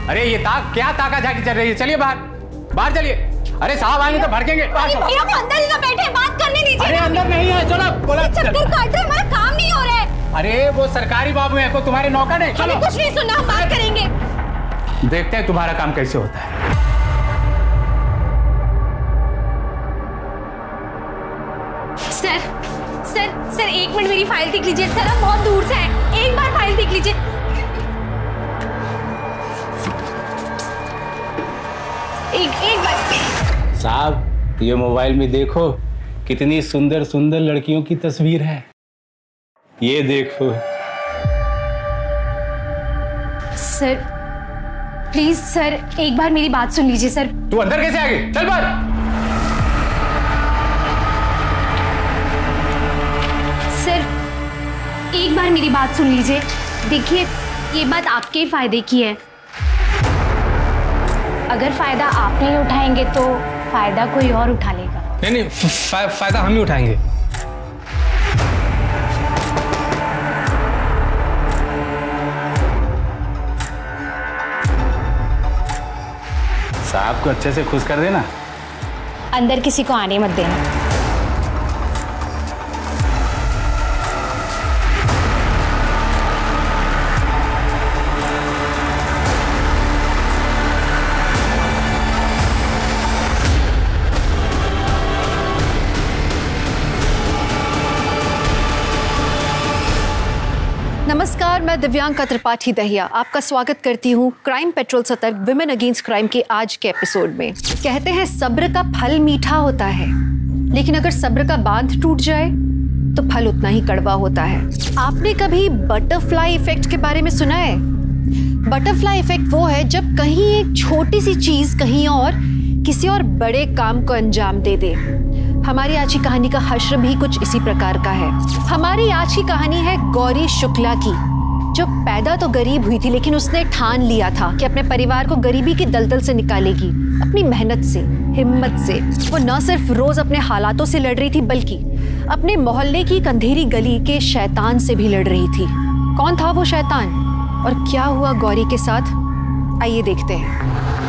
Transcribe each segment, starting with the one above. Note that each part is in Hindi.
अरे ये क्या ताका झाकी चल रही है? चलिए बाहर, बाहर चलिए। अरे साहब आएंगे तो भड़केंगे। भैया वो अंदर ही तो बैठे हैं, बात करने दीजिए। अरे अंदर नहीं है, चलो बोला। चक्कर काट रहे, हमारा काम नहीं हो रहा है। अरे वो सरकारी बाबू है, को तुम्हारे नौकर नहीं। चलो कुछ नहीं सुनना, हम बात करेंगे। देखते हैं तुम्हारा काम कैसे होता है। सर एक मिनट मेरी फाइल देख लीजिए। सर हम बहुत दूर से हैं, एक बार फाइल देख लीजिए। एक बार साहब ये मोबाइल में देखो कितनी सुंदर सुंदर लड़कियों की तस्वीर है। ये देखो। सर प्लीज सर एक बार मेरी बात सुन लीजिए। सर तू अंदर कैसे आ गई? चल बाहर। सर एक बार मेरी बात सुन लीजिए। देखिए ये बात आपके फायदे की है। अगर फायदा आप नहीं उठाएंगे तो फायदा कोई और उठा लेगा। नहीं फायदा हम ही उठाएंगे। साहब को अच्छे से खुश कर देना। अंदर किसी को आने मत देना। नमस्कार, मैं दिव्यांका त्रिपाठी दहिया आपका स्वागत करती हूँ crime patrol Satark women against crime के आज के एपिसोड में। कहते हैं सब्र का फल मीठा होता है, लेकिन अगर सब्र का बांध टूट जाए तो फल उतना ही कड़वा होता है। आपने कभी बटरफ्लाई इफेक्ट के बारे में सुना है? बटरफ्लाई इफेक्ट वो है जब कहीं एक छोटी सी चीज कहीं और किसी और बड़े काम को अंजाम दे दे। हमारी आज की कहानी का हश्र भी कुछ इसी प्रकार का है। हमारी आज की कहानी है गौरी शुक्ला की, जो पैदा तो गरीब हुई थी, लेकिन उसने ठान लिया था कि अपने परिवार को गरीबी की दलदल से निकालेगी अपनी मेहनत से, हिम्मत से। वो न सिर्फ रोज अपने हालातों से लड़ रही थी, बल्कि अपने मोहल्ले की एक अंधेरी गली के शैतान से भी लड़ रही थी। कौन था वो शैतान और क्या हुआ गौरी के साथ, आइए देखते हैं।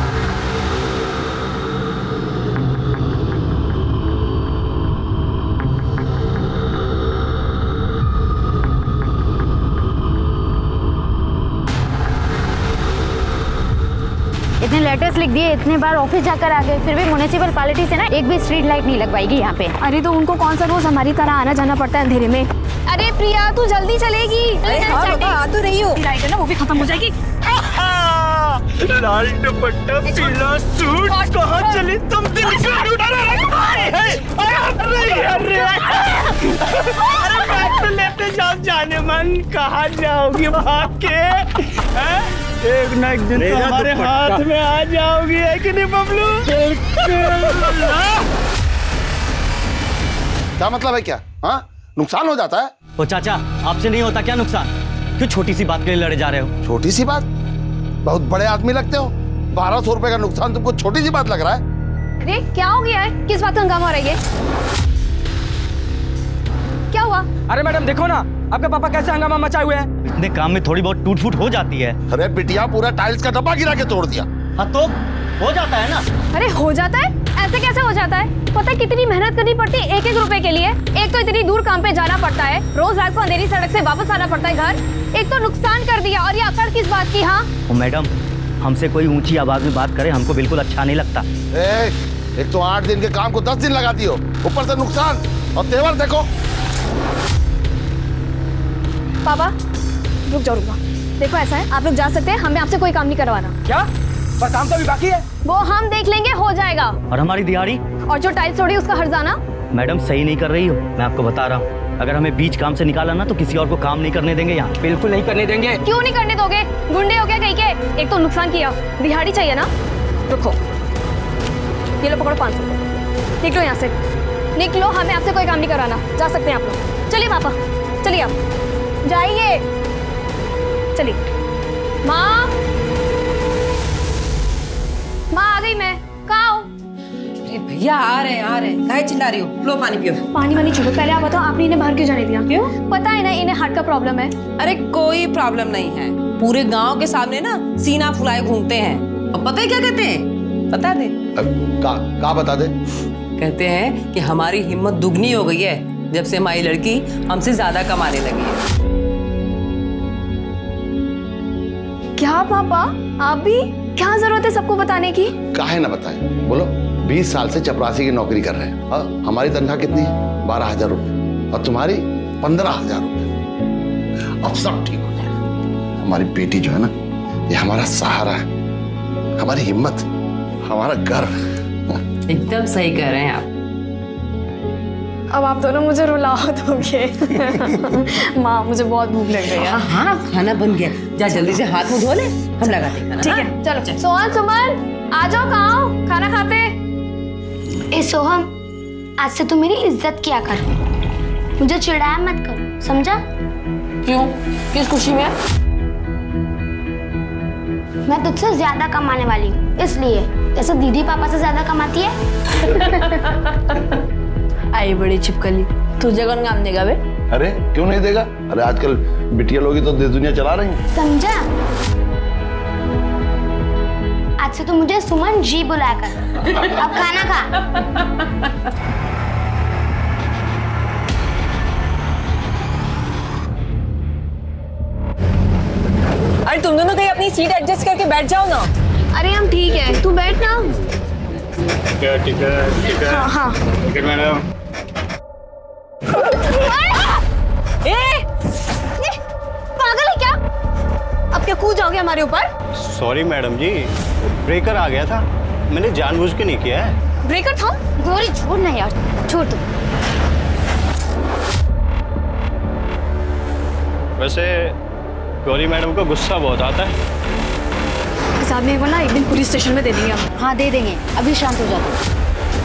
इतने लेटर्स लिख दिए, इतने बार ऑफिस जाकर आ गए, फिर भी म्युनिसिपल पार्टी से ना एक भी स्ट्रीट लाइट नहीं लगवाएगी यहाँ पे। अरे तो उनको कौन सा रोज हमारी तरह आना जाना पड़ता है अंधेरे में। अरे प्रिया तू जल्दी चलेगी। आ तो रही हो। लाइट है ना वो भी खत्म हो जाएगी। लाल दुपट्टा पीला सूट, कहाँ चली तुम? दिल अरे बैग तो लेते जाओ, जाने मन कहाँ जाओगी भाग के? एक ना एक दिन तो हमारे हाथ में आ जाओगी, है कि नहीं बबलू? क्या मतलब है? क्या नुकसान हो जाता है? ओ चाचा, आपसे नहीं होता क्या नुकसान? क्यों छोटी सी बात के लिए लड़े जा रहे हो? छोटी सी बात? बहुत बड़े आदमी लगते हो। 1200 रुपए का नुकसान तुमको छोटी सी बात लग रहा है? अरे क्या हो गया है? किस बात का हंगामा हो रहा है? क्या हुआ? अरे मैडम देखो ना, आपके पापा कैसे हंगामा मचाए हुए हैं। इतने काम में थोड़ी बहुत टूट फूट हो जाती है। अरे बिटिया पूरा टाइल्स का डब्बा गिरा के तोड़ दिया। हाँ तो हो जाता है ना। अरे हो जाता है? ऐसे कैसे हो जाता है? पता है कितनी मेहनत करनी पड़ती है एक एक रुपए के लिए। एक तो इतनी दूर काम पे जाना पड़ता है, रोज रात को अंधेरी सड़क से वापस आना पड़ता है घर। एक तो नुकसान कर दिया और ये अकड़ किस बात की? हाँ मैडम, हमसे कोई ऊंची आवाज में बात करे हमको बिल्कुल अच्छा नहीं लगता। एक तो 8 दिन के काम को 10 दिन लगाती हो, ऊपर से नुकसान और तेवर देखो। पापा रुक जाओ, देखो ऐसा है, आप लोग जा सकते हैं, हमें आपसे कोई काम नहीं करवाना। क्या? पर काम तो अभी बाकी है। वो हम देख लेंगे, हो जाएगा। और हमारी दिहाड़ी और जो टाइल्स तोड़ी उसका हर्जाना? मैडम सही नहीं कर रही हो, मैं आपको बता रहा हूँ। अगर हमें बीच काम से निकाला ना तो किसी और को काम नहीं करने देंगे यहाँ। बिल्कुल नहीं करने देंगे। क्यों नहीं करने दोगे? गुंडे हो गया कहीं के? एक तो नुकसान किया, दिहाड़ी चाहिए ना। रुको, ये लो पकड़ो 500। निकलो यहाँ से, निकलो, हमें आपसे कोई काम नहीं कराना। जा सकते हैं आप लोग। चलिए पापा, चलिए आप जाइए, चलिए। माँ आ गई मैं। कहाँ हो? अरे भैया आ रहे हैं। काहे चिल्ला रही हो? लो पानी पियो। पानी वानी छोड़ो, पहले आप बताओ आपने इन्हें बाहर क्यों जाने दिया? क्यों? पता है ना इन्हें हार्ट का प्रॉब्लम है। अरे कोई प्रॉब्लम नहीं है, पूरे गांव के सामने ना सीना फुलाए घूमते हैं। और पता है क्या कहते हैं? बता दे। का बता दे? कहते हैं कि हमारी हिम्मत दुगनी हो गई है जब से हमारी लड़की हमसे ज्यादा कमाने लगी है। क्या पापा, आप भी? क्या जरूरत है सबको बताने की? काहे ना बताए, बोलो। 20 साल से चपरासी की नौकरी कर रहे हैं। हमारी तनख्वाह कितनी है? 12,000 रुपए, और तुम्हारी 15,000 रुपए। अब सब ठीक हो जाएगा। हमारी बेटी जो है ना, ये हमारा सहारा है, हमारी हिम्मत, हमारा गर्व। एकदम सही कह रहे हैं आप। अब आप दोनों मुझे रुला दोगे। माँ, मुझे बहुत भूख लग रही है। हाँ, खाना बन गया। जा जल्दी से हाथ मुंह धो ले, हम लगाते हैं खाना। ठीक है, चलो। सोहन, सुमन, आ जाओ, कहाँ हो? खाना खाते। ए सोहम, आज से तू मेरी इज्जत किया कर, मुझे चिढ़ाया मत कर, समझा? क्यों? किस खुशी में? मैं तुझसे ज्यादा कमाने वाली हूँ, इसलिए। जैसे दीदी पापा से ज्यादा कमाती है। आई बड़ी छिपकली, तुझे कौन काम देगा बे? अरे क्यों नहीं देगा? अरे आजकल बिटिया लोग ही तो देश दुनिया चला रही हैं। समझा? आज से तू मुझे सुमन जी बुलाया कर। अब खाना खा। अरे तुम दोनों कहीं अपनी सीट एडजस्ट करके बैठ जाओ ना। अरे हम ठीक है, तू बैठ ना। टिकट। हाँ हाँ। Ticket madam. पागल है क्या? अब क्या कूद जाओगे हमारे ऊपर? सॉरी मैडम जी, ब्रेकर आ गया था, मैंने जानबूझ के नहीं किया है। ब्रेकर था? गौरी छोड़ ना यार, छोड़ दो। वैसे गौरी मैडम को गुस्सा बहुत आता है। इस आदमी को ना एक दिन पुलिस स्टेशन में दे देंगे हम। हाँ दे देंगे, अभी शांत हो जाओ।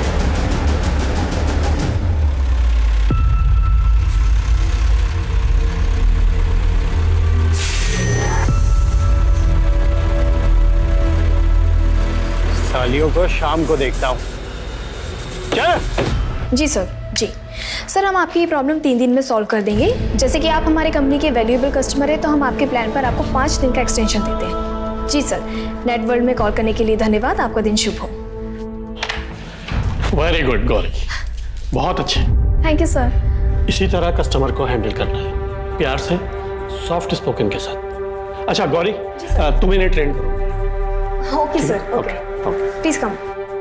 सालियों को शाम को देखता हूँ। चल। जी सर, जी सर, हम आपकी ये प्रॉब्लम 3 दिन में सॉल्व कर देंगे। जैसे कि आप हमारे कंपनी के वैल्यूएबल कस्टमर है, तो हम आपके प्लान पर आपको 5 दिन का एक्सटेंशन देते हैं। जी सर, नेट वर्ल्ड में कॉल करने के लिए धन्यवाद। आपका दिन शुभ हो। वेरी गुड गौरी, बहुत अच्छे। Thank you sir. इसी तरह कस्टमर को हैंडल करना है, प्यार से, सॉफ्ट स्पोकन के साथ। अच्छा गौरी, तुम इन्हें ट्रेन करो। Okay sir, okay, please come.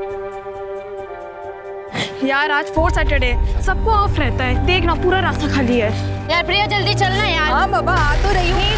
यार आज 4 सैटरडे, सबको ऑफ रहता है। देखना पूरा रास्ता खाली है। यार प्रिया जल्दी चलना यार। हाँ बाबा, आ तो रही हूँ।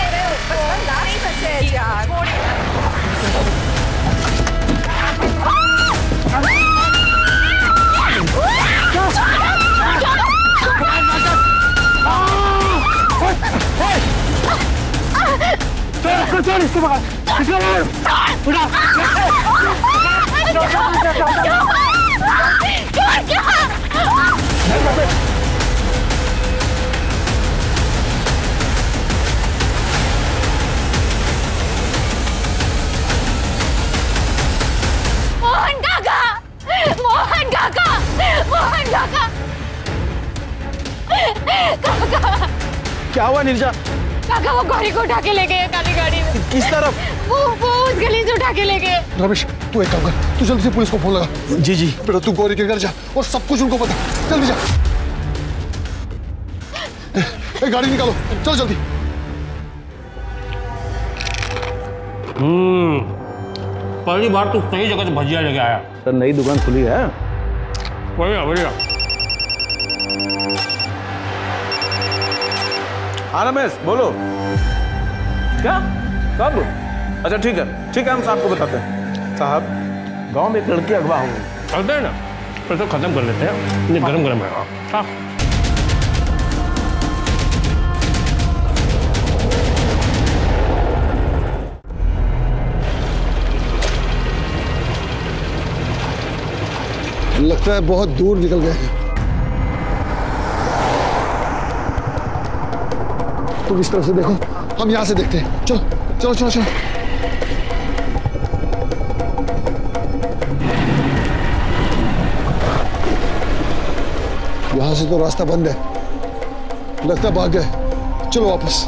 मोहन काका, मोहन काका, मोहन काका, काका। क्या हुआ नीरजा? काका वो गौरी को उठा के ले गए काली गाड़ी में। किस तरफ? वो उस गली से उठा के ले गए। रमेश, तू एक काम कर, तू जल्दी से पुलिस को फोन लगा। जी जी। बेटा तू गौरी के घर जा और सब कुछ उनको बता, जल्दी जा। गाड़ी निकालो, चलो जल्दी। पहली बार तू सही जगह से भजिया लेके आया। सर नई दुकान खुली है। बढ़िया बढ़िया। हाँ रमेश बोलो। क्या? कब? अच्छा ठीक है, हम साहब को बताते हैं। साहब, गांव में एक लड़की अगवा हो गई। चलते हैं ना, फिर तो खत्म कर लेते हैं। ये गरम गरम है। हाँ लगता है बहुत दूर निकल गए हैं। तुम इस तरफ से देखो, हम यहाँ से देखते हैं। चलो चलो चलो चलो। यहाँ से तो रास्ता बंद है, लगता भाग गए। चलो वापस।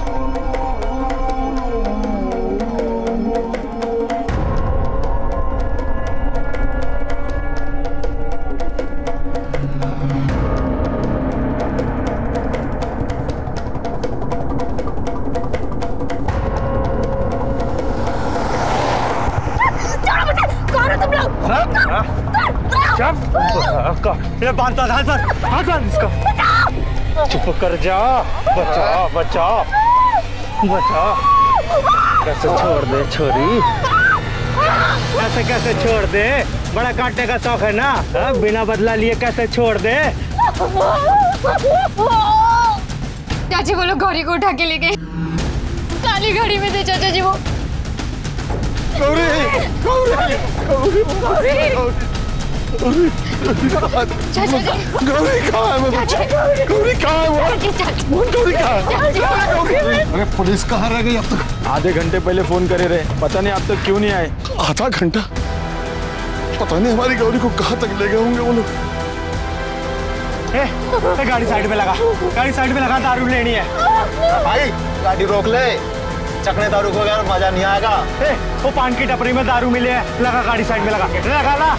ये बांधता हाथ पर इसका। चुप कर जा। बचा बचा बचा। कैसे छोड़ दे छोरी, ऐसे कैसे छोड़ दे? बड़ा काटने का शौक है ना? बिना बदला लिए कैसे छोड़ दे? चाची वो लोग गौरी को उठा के ले गए, काली गाड़ी में थे चाचा जी वो। गौरी गौरी गौरी गौरी गौरी कहाँ है? गौरी कहाँ है? गौरी कहाँ है? अरे पुलिस कहाँ रह गई अब तक? आधे घंटे पहले फोन करे रहे, पता नहीं अब तक क्यों नहीं आए। आधा घंटा? पता नहीं हमारी गौरी को कहाँ तक ले गए होंगे वो लोग। गाड़ी साइड में लगा, गाड़ी साइड में लगा, दारू लेनी है। भाई गाड़ी रोक ले, चकने दारू को यार मजा नहीं आएगा। वो पान की टपरी में दारू मिले है, लगा गाड़ी साइड में लगा ला।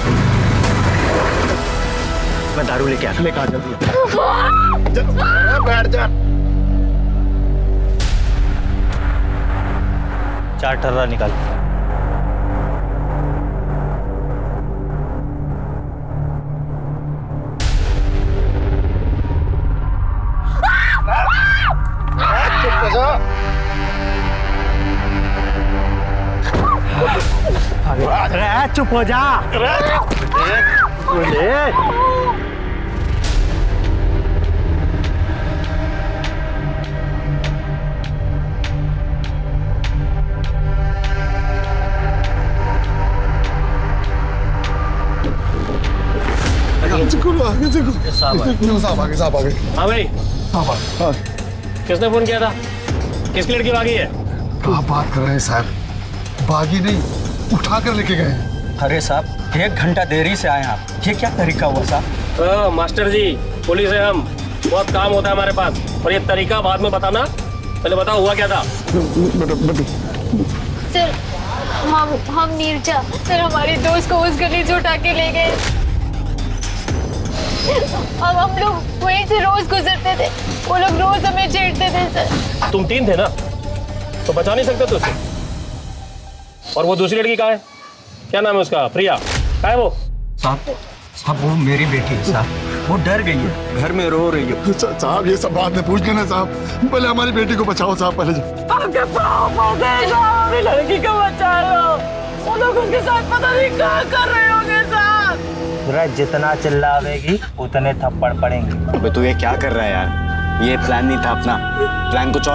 मैं दारू लेके आता, लेके आ जल्दी। बैठ जा। 4 टर्रा निकाल। चुप हो जा। साहब आगे। हाँ भाई, किसने फोन किया था? किसकी लड़की भागी है? क्या बात कर रहे हैं साहब? भागी नहीं, उठा कर लेके गए। अरे साहब 1 घंटा देरी से आए आप, ये क्या तरीका हुआ साहब? मास्टर जी, पुलिस है हम, बहुत काम होता है हमारे पास, और ये तरीका बाद में बताना, पहले बताओ हुआ क्या था? सर हम नीरजा, सर हमारी दोस्त को उस गली से उठा के ले गए। अब हम लोग वहीं से रोज गुजरते थे, वो लोग रोज हमें छेड़ते थे सर। तुम 3 थे ना, तो बचा नहीं सकते तुझसे? और वो दूसरी लड़की कहाँ है? क्या नाम है उसका? प्रिया कहाँ है वो? साहब वो मेरी बेटी है साहब, वो डर गई है, घर में रो रही है। साहब ये सब बात में पूछ लेना साहब, पहले हमारी बेटी को बचाओ साहब, पहले आपके पाँव पड़ते साहब, लड़की को बचा लो। वो लोग उसके साथ पता नहीं क्या कर रहे होंगे साहब। जितना चिल्लावेगी उतने थप्पड़ पड़ेंगे। अबे तू ये क्या कर रहा है यार? ये प्लान नहीं था अपना, प्लान कुछ और